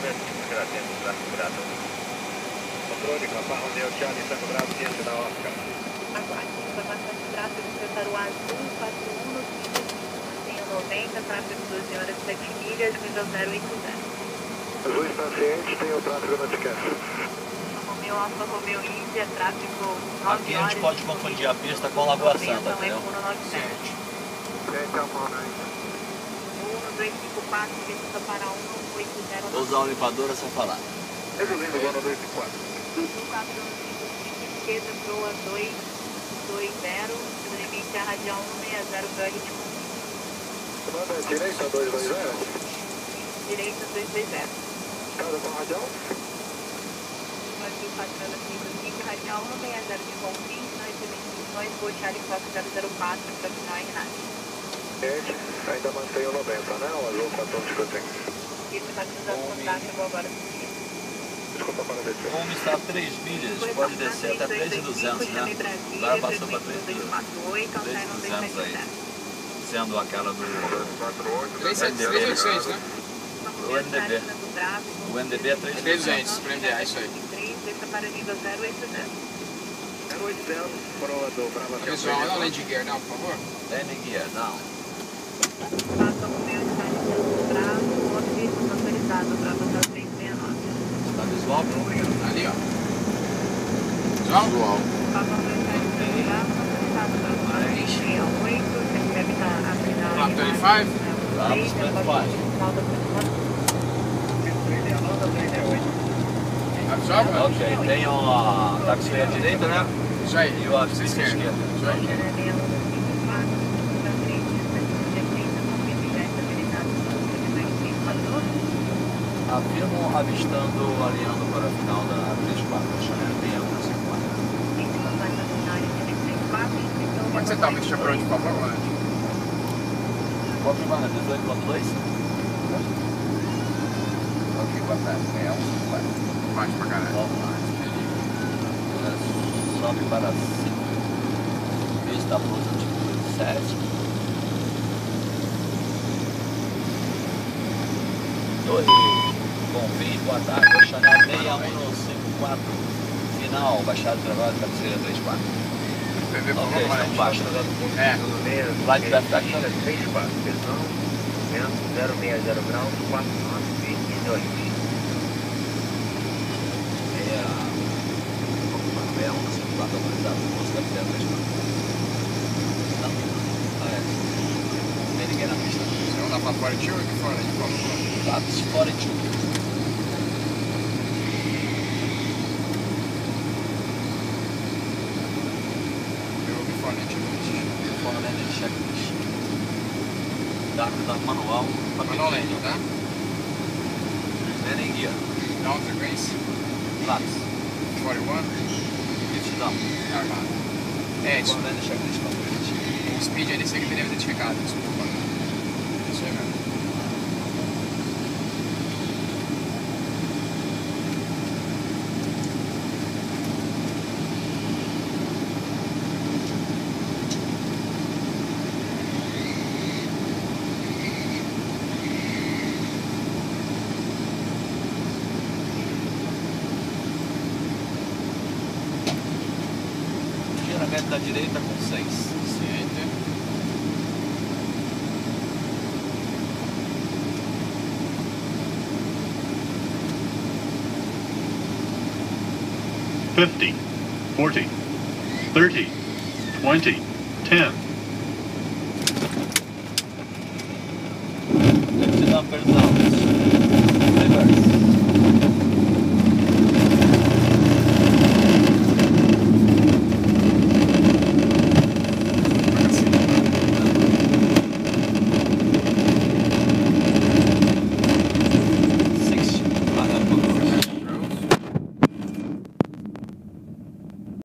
Controle, Papa Romeo Charlie, Tango Bravo, ciência da Oscar. Aguarde, informação de tráfego, PROAL azul, 41 no 30, mantenha 90, tráfego 12 horas 7 milhas, nível 080. Azul está ciente, tem o tráfego notificado. Romeo Alfa, Romeo Índia, tráfego 9 horas. Aqui a gente pode confundir a pista com a Lagoa Santa, entendeu? Então, mano, 1254, pista para 180. Vou usar o limpador sem falar. resumindo, agora 254. 415, esquerda, PROAL 220, limite a radial 160 para ritmo. Comanda direita 220. Direita 220. Casa com radial. Aqui 455, radial 160 de Confins, nós dimensões, vou Charlie Fokker 004 para final em rádio. Gente, ainda mantém o 90, né? O azul 455. Isso vai cruzar o tráfego agora. Desculpa para descer. Como está a 3 milhas, pode descer até 3.200, né? Agora passou para 3.200 aí. Sendo aquela do 3.800, né? o NDB. O NDB é 3.200. Para MDA, isso aí. Desça para nível 080. 080, proa do Brava. Pessoal, não landing gear não, por favor. Landing gear, não. Passa o meu estádio Bravo, motorista autorizado para passar 369. Está visual? Ali, ó. Visual? Passa o meu estádio Bravo, autorizado para passar 368. Você deve estar a final. Flap 35? Flap 35. Absorve? Ok, tem uma taxi à direita, né? Isso aí. E o aviso à esquerda. Isso aí. Afirmo avistando, alinhando para a final da 34, Chanel 6154. Onde você está? Me deixa por onde, por favor, onde? Qual que vai? 18.2? Ok, vai para 6154. Bate pra caralho. Sobe para 5. Pista Pouso altitude 7. Confins, boa tarde. Chanel 6154. Final, baixada de trabalho, cabeceira 34. Ok, estamos baixo. É. Flight traffic aqui. 34, perdão. 060 graus, 4918. É 154 autorizado, música 34. Não, tem ninguém na pista. Você não dá pra fora de aqui fora, de fora. Flaps 42. Before Landing checklist. Data manual. Manual landing, tá? Landing gear. Down frequency. Flaps 41. Lift down. Armado. É, isso. Landing checklist complete. O speed aí desse aqui teria identificado, desculpa. Isso aí mesmo. Giramento da direita com 6. Certo. 50, 40, 30, 20, 10. Lift down, perdão.